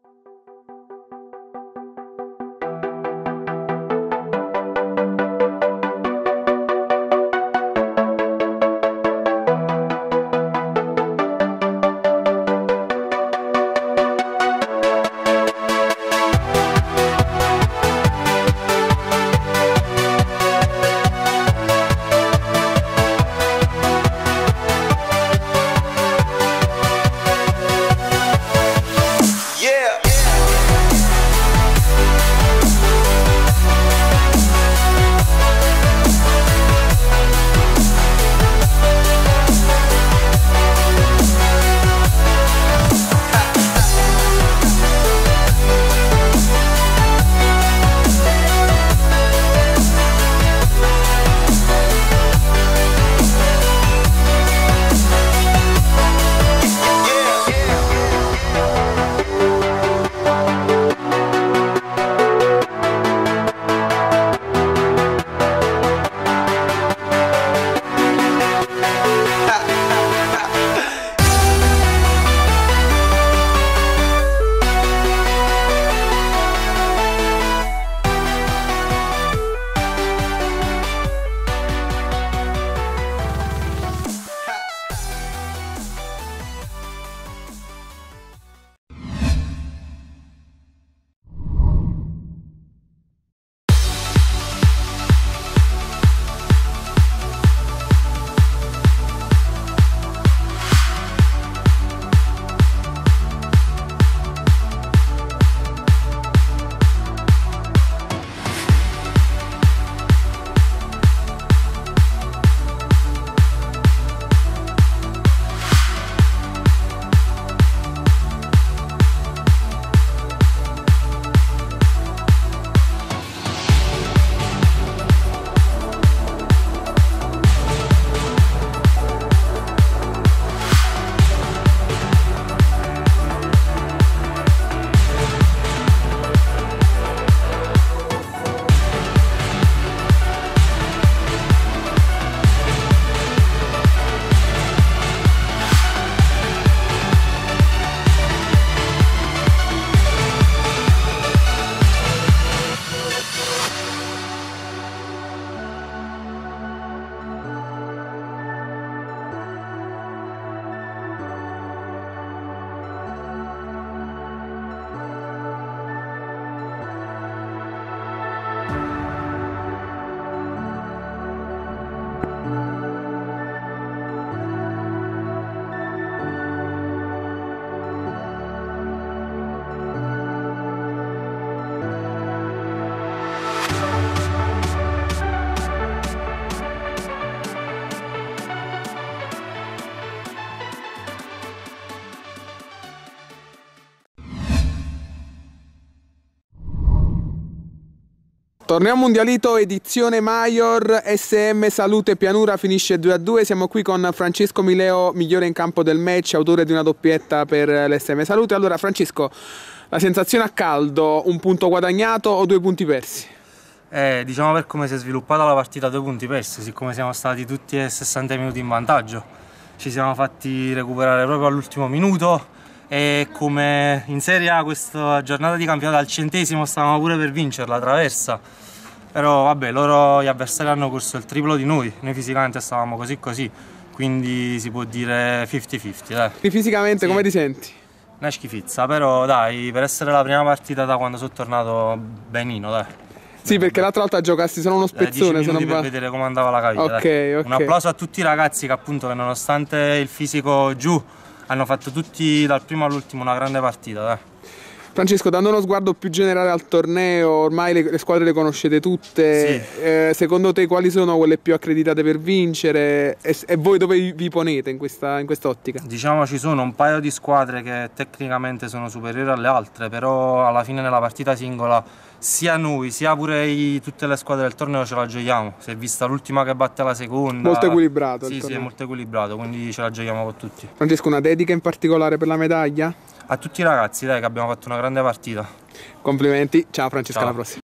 Torneo Mundialito edizione Major, SM Salute Pianura finisce 2-2, siamo qui con Francesco Mileo, migliore in campo del match, autore di una doppietta per l'SM Salute. Allora Francesco, la sensazione a caldo, un punto guadagnato o 2 punti persi? Diciamo, per come si è sviluppata la partita, 2 punti persi, siccome siamo stati tutti a 60 minuti in vantaggio. Ci siamo fatti recuperare proprio all'ultimo minuto e come in Serie A questa giornata di campionato al 100° stavamo pure per vincerla, traversa. Però vabbè, loro, gli avversari hanno corso il triplo di noi fisicamente stavamo così, quindi si può dire 50-50, dai. E fisicamente sì. Come ti senti? Una schifezza, però dai, per essere la prima partita da quando sono tornato benino, dai. Sì, perché l'altra volta giocasti solo uno spezzone, 10 minuti per vedere come andava la caviglia. Okay. Un applauso a tutti i ragazzi che appunto, che nonostante il fisico giù, hanno fatto tutti dal primo all'ultimo una grande partita, dai. Francesco, dando uno sguardo più generale al torneo, ormai le squadre le conoscete tutte, sì. Secondo te quali sono quelle più accreditate per vincere e voi dove vi ponete in questa ottica? Diciamo, ci sono un paio di squadre che tecnicamente sono superiori alle altre, però alla fine nella partita singola sia noi sia pure tutte le squadre del torneo ce la giochiamo. Si è vista l'ultima che batte la seconda. Molto equilibrato. Sì, è molto equilibrato, quindi ce la giochiamo con tutti. Francesco, una dedica in particolare per la medaglia? A tutti i ragazzi, dai, che abbiamo fatto una grande partita. Complimenti, ciao Francesco, alla prossima.